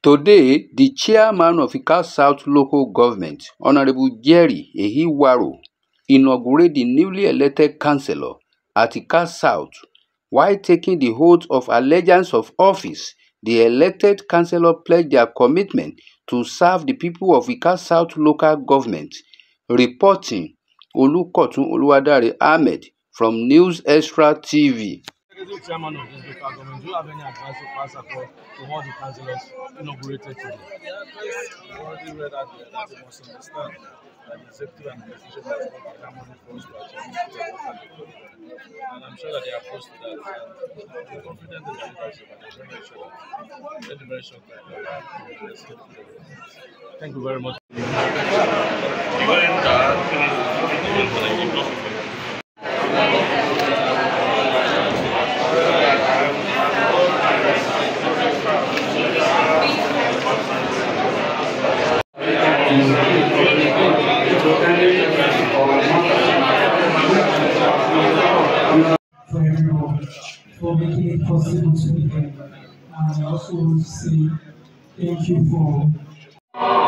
Today, the chairman of Ikar South Local Government, Honorable Jerry Ehiwaro, inaugurated the newly elected councillor at Ikar South. While taking the oath of allegiance of office, the elected councillor pledged their commitment to serve the people of Ikar South Local Government. Reporting, Olukotun Oluwadare Ahmed from News Extra TV. Chairman of this local government, do you have any advice to pass across to all the councillors inaugurated today? I already read that they must understand that the executive administration has not that money for us to achieve, and I'm sure that they are opposed to that. And I'm confident in the leadership, and I'm very sure that in a very short time, Thank you very much. For everyone, for making it possible to be here. And I also want to say thank you for